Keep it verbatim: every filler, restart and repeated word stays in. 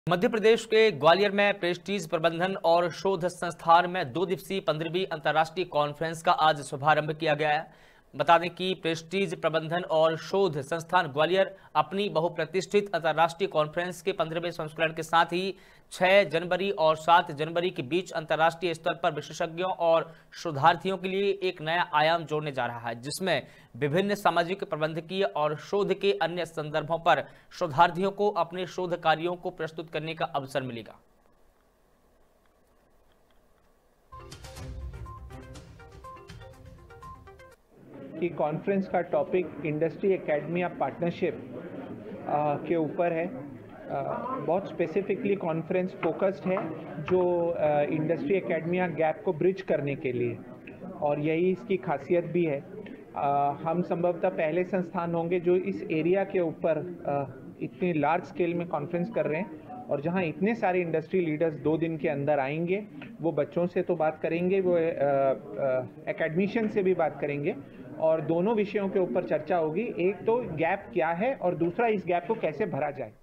मध्य प्रदेश के ग्वालियर में प्रेस्टीज प्रबंधन और शोध संस्थान में दो दिवसीय पंद्रहवीं अंतर्राष्ट्रीय कॉन्फ्रेंस का आज शुभारंभ किया गया है। बता दें कि प्रेस्टीज प्रबंधन और शोध संस्थान ग्वालियर अपनी बहुप्रतिष्ठित अंतर्राष्ट्रीय कॉन्फ्रेंस के पंद्रहवें संस्करण के साथ ही छह जनवरी और सात जनवरी के बीच अंतर्राष्ट्रीय स्तर पर विशेषज्ञों और शोधार्थियों के लिए एक नया आयाम जोड़ने जा रहा है, जिसमें विभिन्न सामाजिक, प्रबंधकीय और शोध के अन्य संदर्भों पर शोधार्थियों को अपने शोध कार्यों को प्रस्तुत करने का अवसर मिलेगा। कि कॉन्फ्रेंस का टॉपिक इंडस्ट्री एकेडमिया पार्टनरशिप के ऊपर है। आ, बहुत स्पेसिफिकली कॉन्फ्रेंस फोकस्ड है जो इंडस्ट्री एकेडमिया गैप को ब्रिज करने के लिए, और यही इसकी खासियत भी है। आ, हम संभवतः पहले संस्थान होंगे जो इस एरिया के ऊपर इतनी लार्ज स्केल में कॉन्फ्रेंस कर रहे हैं, और जहां इतने सारे इंडस्ट्री लीडर्स दो दिन के अंदर आएंगे। वो बच्चों से तो बात करेंगे, वो एकेडमिशियन से भी बात करेंगे, और दोनों विषयों के ऊपर चर्चा होगी। एक तो गैप क्या है और दूसरा इस गैप को कैसे भरा जाए।